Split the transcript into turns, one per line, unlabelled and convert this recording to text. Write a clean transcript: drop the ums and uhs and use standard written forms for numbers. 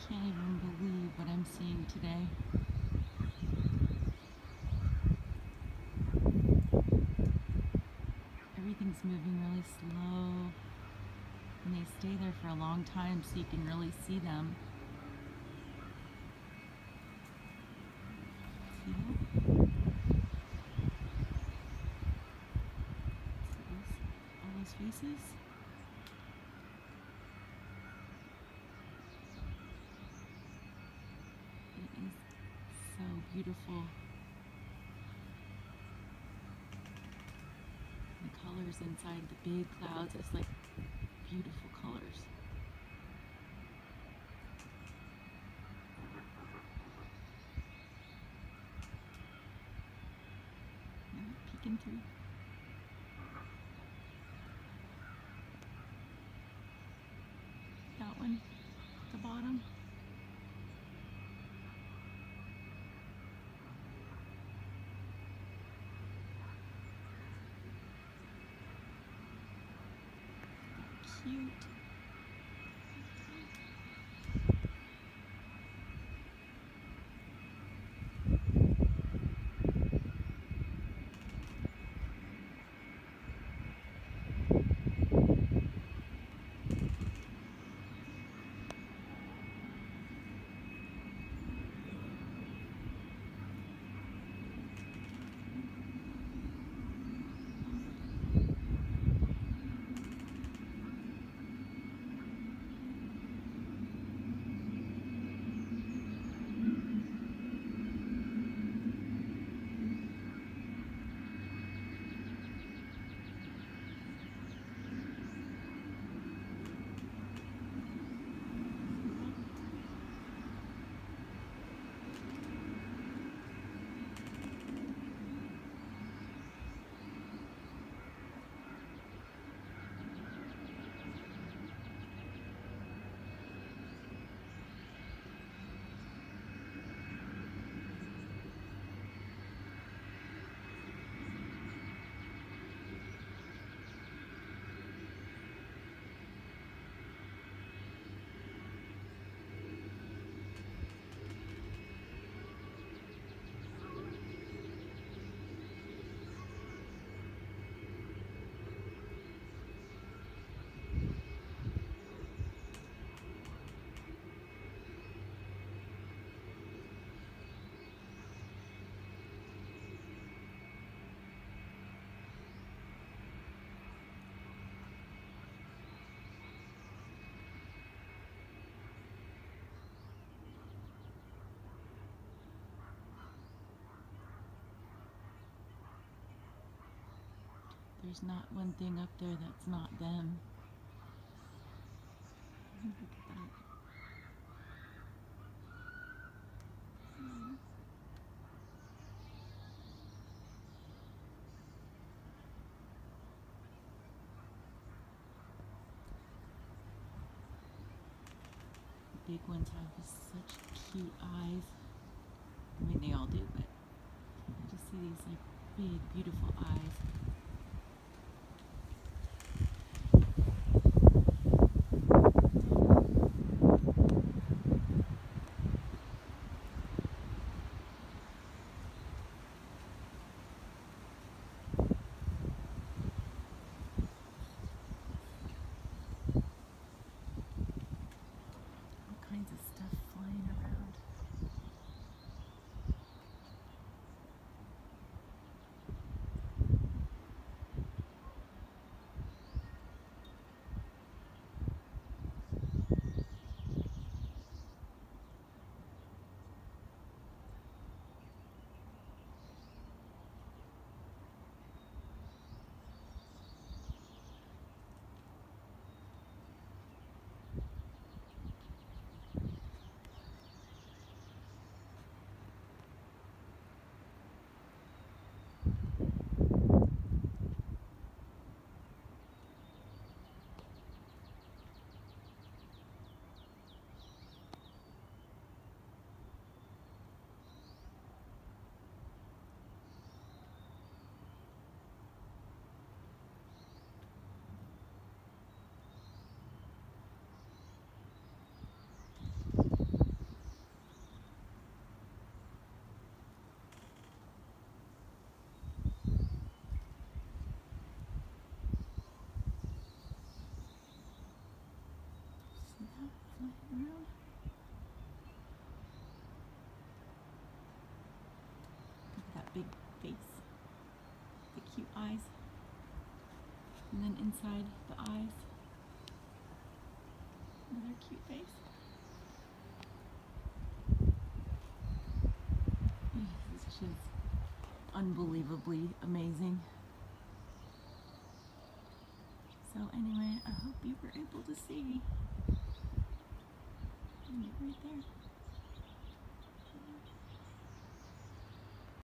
Can't even believe what I'm seeing today. Everything's moving really slow, and they stay there for a long time so you can really see them. See that? All those faces? It is so beautiful. The colors inside the big clouds, it's like beautiful colors. Peeking through. That one at the bottom. Cute. There's not one thing up there that's not them. Look at that. The big ones have such cute eyes. I mean, they all do, but I just see these like big, beautiful eyes. Kinds of stuff flying around. eyes. And then inside the eyes, another cute face. This is just unbelievably amazing. So anyway, I hope you were able to see right there.